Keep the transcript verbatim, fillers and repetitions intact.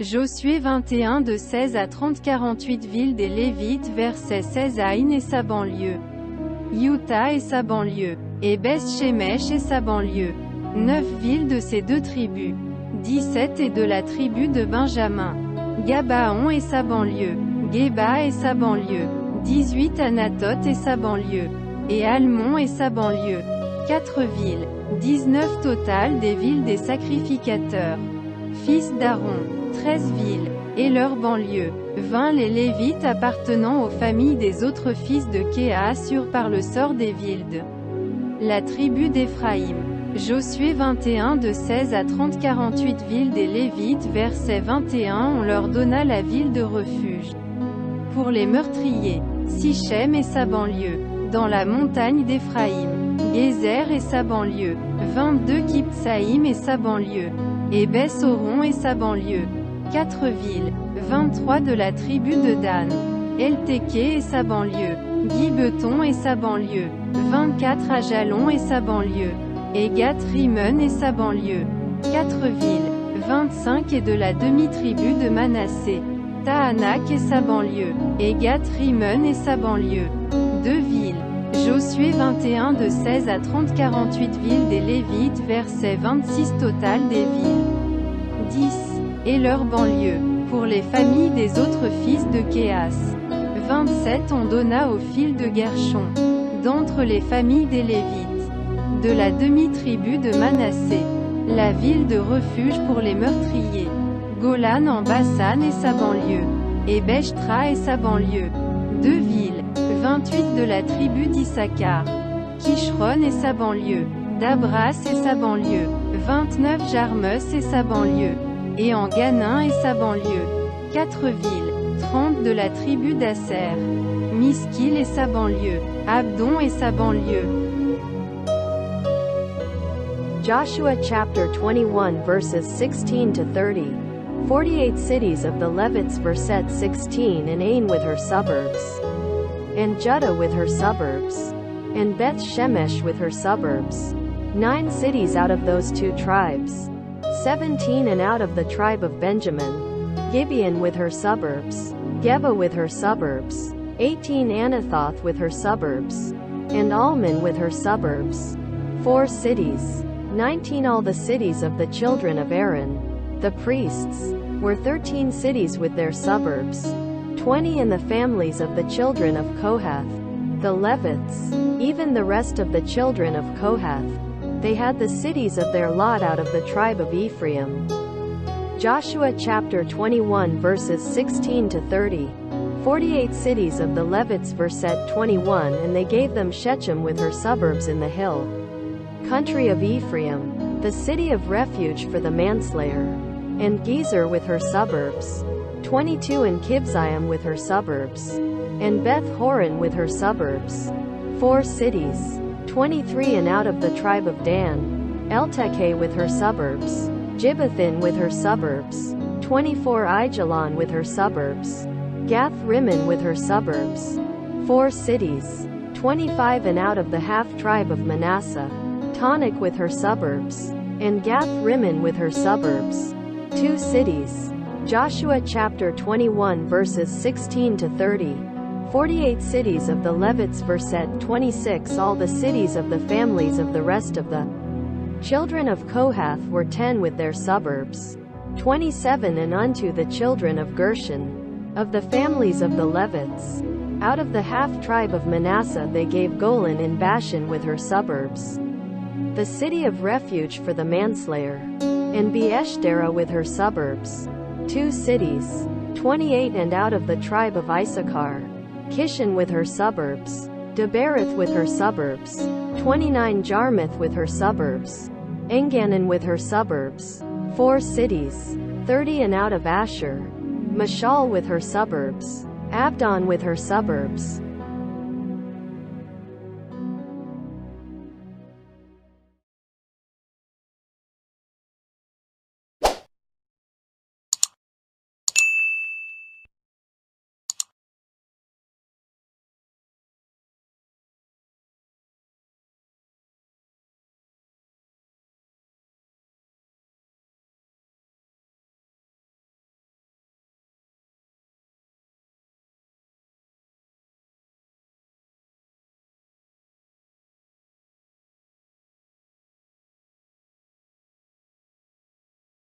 Josué vingt et un de seize à trente quarante-huit villes des Lévites versets seize Aïn et sa banlieue. Utah et sa banlieue. Et Beth-Shemesh et sa banlieue. neuf villes de ces deux tribus. dix-sept et de la tribu de Benjamin. Gabaon et sa banlieue. Geba et sa banlieue. dix-huit Anatoth et sa banlieue. Et Almon et sa banlieue. quatre villes. dix-neuf total des villes des sacrificateurs. Fils d'Aaron. treize villes. Et leurs banlieues. vingt les Lévites appartenant aux familles des autres fils de Kéas eurent par le sort des villes de la tribu d'Éphraïm. Josué vingt et un de seize à trente quarante-huit villes des Lévites verset vingt et un On leur donna la ville de refuge pour les meurtriers. Sichem et sa banlieue. Dans la montagne d'Éphraïm. Gézer et sa banlieue. vingt-deux Kiptsaïm et sa banlieue. Et Beth-Horon et sa banlieue. quatre villes. vingt-trois de la tribu de Dan. Eltéké et sa banlieue. Gibeton et sa banlieue. vingt-quatre Ajalon et sa banlieue. Et Gath-Rimon et sa banlieue. quatre villes. vingt-cinq et de la demi-tribu de Manassé. Tahanak et sa banlieue. Et Gath-Rimon et sa banlieue. deux villes. Josué vingt et un de seize à trente quarante-huit villes des Lévites verset vingt-six total des villes. dix. Et leurs banlieues. Pour les familles des autres fils de Kéas. vingt-sept On donna au fil de Gershon. D'entre les familles des Lévites. De la demi-tribu de Manassé. La ville de refuge pour les meurtriers. Golan en Bassan et sa banlieue. Et Beshtra et sa banlieue. deux villes. vingt-huit de la tribu d'Issachar. Kishron et sa banlieue. Dabras et sa banlieue. vingt-neuf Jarmus et sa banlieue. Et en Ganin et sa banlieue. quatre villes. trente de la tribu d'Asser. Miskil et sa banlieue. Abdon et sa banlieue. Joshua chapter twenty-one verses sixteen to thirty. forty-eight cities of the Levites verset sixteen and Ain with her suburbs. And Judah with her suburbs. And Beth Shemesh with her suburbs. Nine cities out of those two tribes. Seventeen and out of the tribe of Benjamin. Gibeon with her suburbs. Geba with her suburbs. Eighteen Anathoth with her suburbs. And Almon with her suburbs. Four cities. Nineteen all the cities of the children of Aaron, the priests, were thirteen cities with their suburbs. Twenty in the families of the children of Kohath, the Levites, even the rest of the children of Kohath. They had the cities of their lot out of the tribe of Ephraim. Joshua chapter twenty-one verses sixteen to thirty. Forty-eight cities of the Levites verset twenty-one And they gave them Shechem with her suburbs in the hill country of Ephraim, the city of refuge for the manslayer. And Gezer with her suburbs. twenty-two And Kibziam with her suburbs. And Beth-Horon with her suburbs. Four cities. twenty-three And out of the tribe of Dan. Eltekeh with her suburbs. Gibbethon with her suburbs. twenty-four Aijalon with her suburbs. Gath-Rimmon with her suburbs. Four cities. twenty-five And out of the half-tribe of Manasseh. Tanakh with her suburbs. And Gath-Rimmon with her suburbs. Two cities. Joshua chapter twenty-one verses sixteen to thirty. Forty-eight cities of the Levites verset twenty-six All the cities of the families of the rest of the children of Kohath were ten with their suburbs. Twenty-seven And unto the children of Gershon, of the families of the Levites, out of the half-tribe of Manasseh they gave Golan in Bashan with her suburbs. The city of refuge for the manslayer. And Beeshtera with her suburbs. Two cities. Twenty-eight And out of the tribe of Issachar. Kishon with her suburbs. Debereth with her suburbs. Twenty-nine Jarmuth with her suburbs. Engannon with her suburbs. Four cities. Thirty And out of Asher. Mashal with her suburbs. Abdon with her suburbs.